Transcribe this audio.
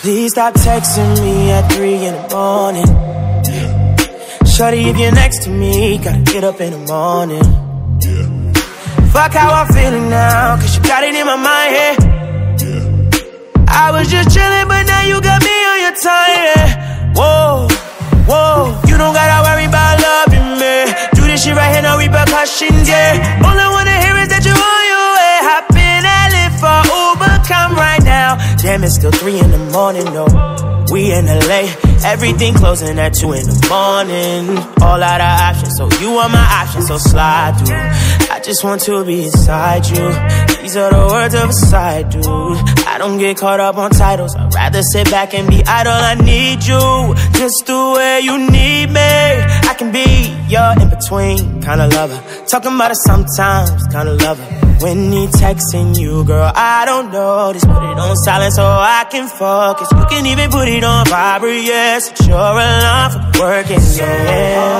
Please stop texting me at 3 in the morning. Shorty, if you're next to me, gotta get up in the morning. Fuck how I'm feeling now, cause you got it in my mind, yeah. I was just chilling, but now you got me on your time, yeah. Whoa, whoa, you don't gotta worry about loving me. Do this shit right here, no repercussions, yeah. All I wanna hear is that you're on your way. Hop in that lift for Uber, come right now. Damn, it's still 3 in the morning, though. We in LA, everything closing at 2 in the morning. All out of options, so you are my option, so slide through. I just want to be inside you. These are the words of a side dude. I don't get caught up on titles, I'd rather sit back and be idle. I need you, just the way you need me. I can be your in-between kind of lover, talking about it sometimes, kind of lover. When he texting you, girl, I don't know. Just put it on silent so I can focus. You can even put it on vibrate, yes. It's your alarm for working, yeah.